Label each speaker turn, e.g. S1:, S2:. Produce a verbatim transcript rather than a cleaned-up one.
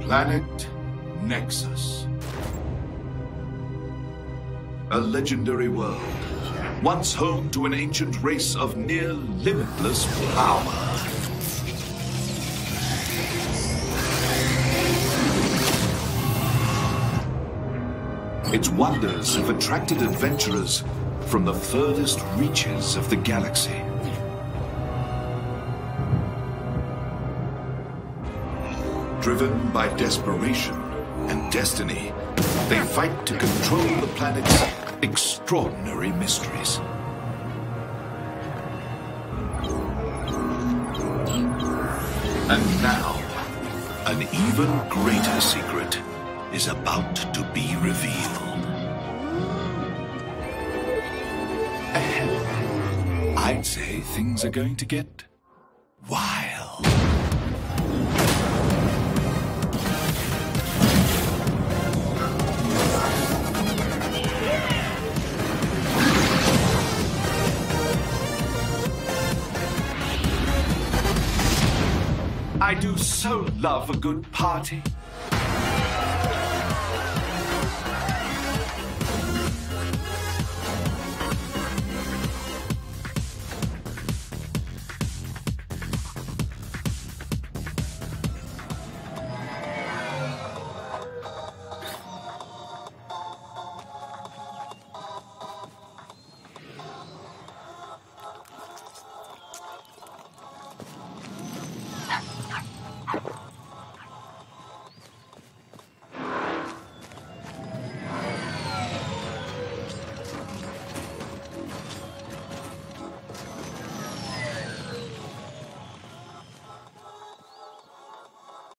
S1: Planet Nexus. A legendary world, once home to an ancient race of near limitless power. Its wonders have attracted adventurers from the furthest reaches of the galaxy. Driven by desperation and destiny, they fight to control the planet's extraordinary mysteries. And now, an even greater secret is about to be revealed. Ahem. I'd say things are going to get wild. I do so love a good party.